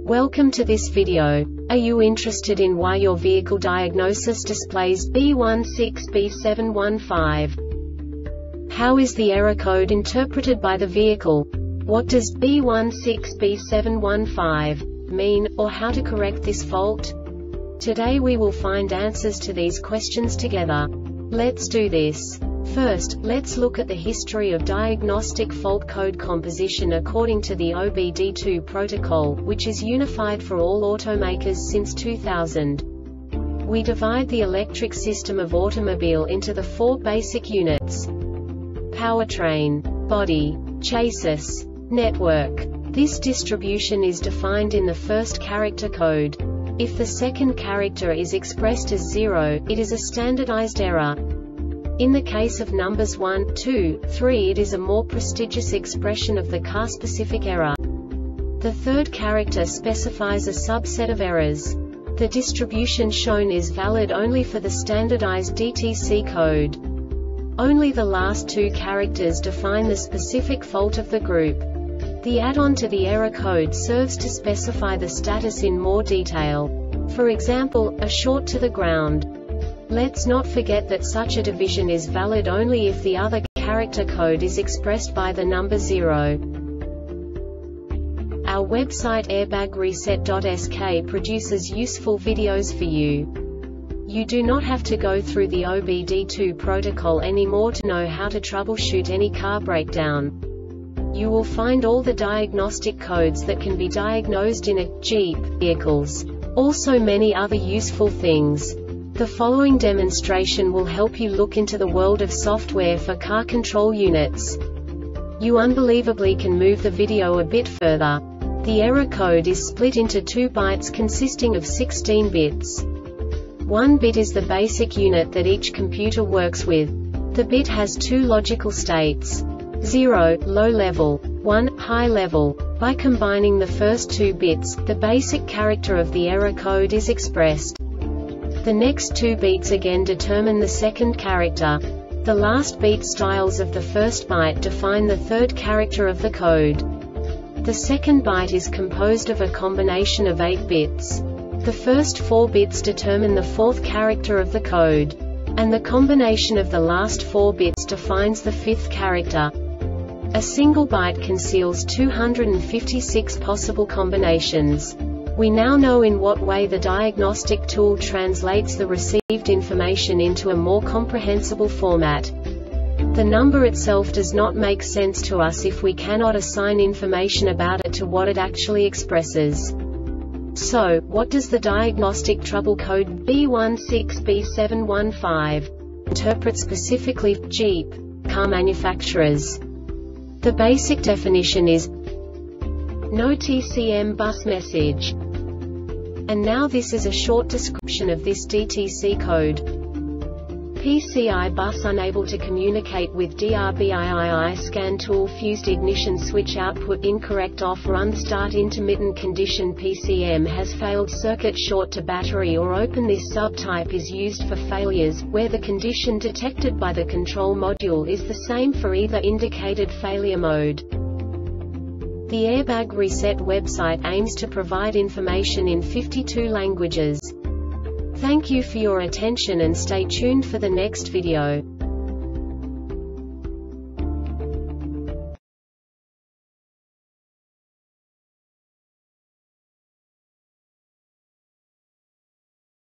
Welcome to this video. Are you interested in why your vehicle diagnosis displays B16B715? How is the error code interpreted by the vehicle? What does B16B715 mean, or how to correct this fault? Today we will find answers to these questions together. Let's do this. First, let's look at the history of diagnostic fault code composition according to the OBD2 protocol, which is unified for all automakers since 2000. We divide the electric system of automobile into the four basic units: powertrain, body, chassis, network. This distribution is defined in the first character code. If the second character is expressed as 0, it is a standardized error. In the case of numbers 1, 2, 3, it is a more prestigious expression of the car-specific error. The third character specifies a subset of errors. The distribution shown is valid only for the standardized DTC code. Only the last two characters define the specific fault of the group. The add-on to the error code serves to specify the status in more detail. For example, a short to the ground. Let's not forget that such a division is valid only if the other character code is expressed by the number 0. Our website airbagreset.sk produces useful videos for you. You do not have to go through the OBD2 protocol anymore to know how to troubleshoot any car breakdown. You will find all the diagnostic codes that can be diagnosed in a Jeep vehicles. Also many other useful things. The following demonstration will help you look into the world of software for car control units. You unbelievably can move the video a bit further. The error code is split into 2 bytes consisting of 16 bits. 1 bit is the basic unit that each computer works with. The bit has 2 logical states: 0, low level, 1, high level. By combining the first 2 bits, the basic character of the error code is expressed. The next 2 beats again determine the second character. The last beat styles of the first byte define the third character of the code. The second byte is composed of a combination of 8 bits. The first 4 bits determine the fourth character of the code. And the combination of the last 4 bits defines the fifth character. A single byte conceals 256 possible combinations. We now know in what way the diagnostic tool translates the received information into a more comprehensible format. The number itself does not make sense to us if we cannot assign information about it to what it actually expresses. So, what does the diagnostic trouble code B16B715 interpret specifically for Jeep car manufacturers? The basic definition is no TCM bus message. And now this is a short description of this DTC code. PCI bus unable to communicate with DRBIII scan tool fused ignition switch output incorrect off run start intermittent condition PCM has failed circuit short to battery or open. This subtype is used for failures where the condition detected by the control module is the same for either indicated failure mode. The Airbag Reset website aims to provide information in 52 languages. Thank you for your attention and stay tuned for the next video.